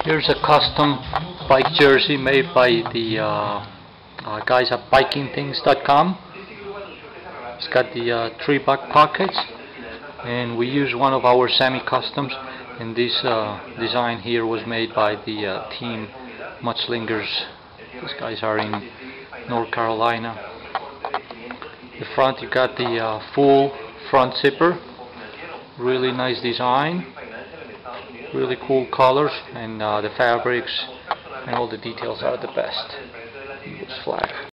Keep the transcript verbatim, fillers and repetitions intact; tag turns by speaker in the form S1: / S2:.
S1: Here's a custom bike jersey made by the uh, uh, guys at biking things dot com. It's got the uh, three back pockets, and we use one of our semi-customs, and this uh, design here was made by the uh, team Mudslingers. These guys are in North Carolina. The front, you got the uh, full front zipper, really nice design, really cool colors, and uh, the fabrics and all the details are the best. It's flag.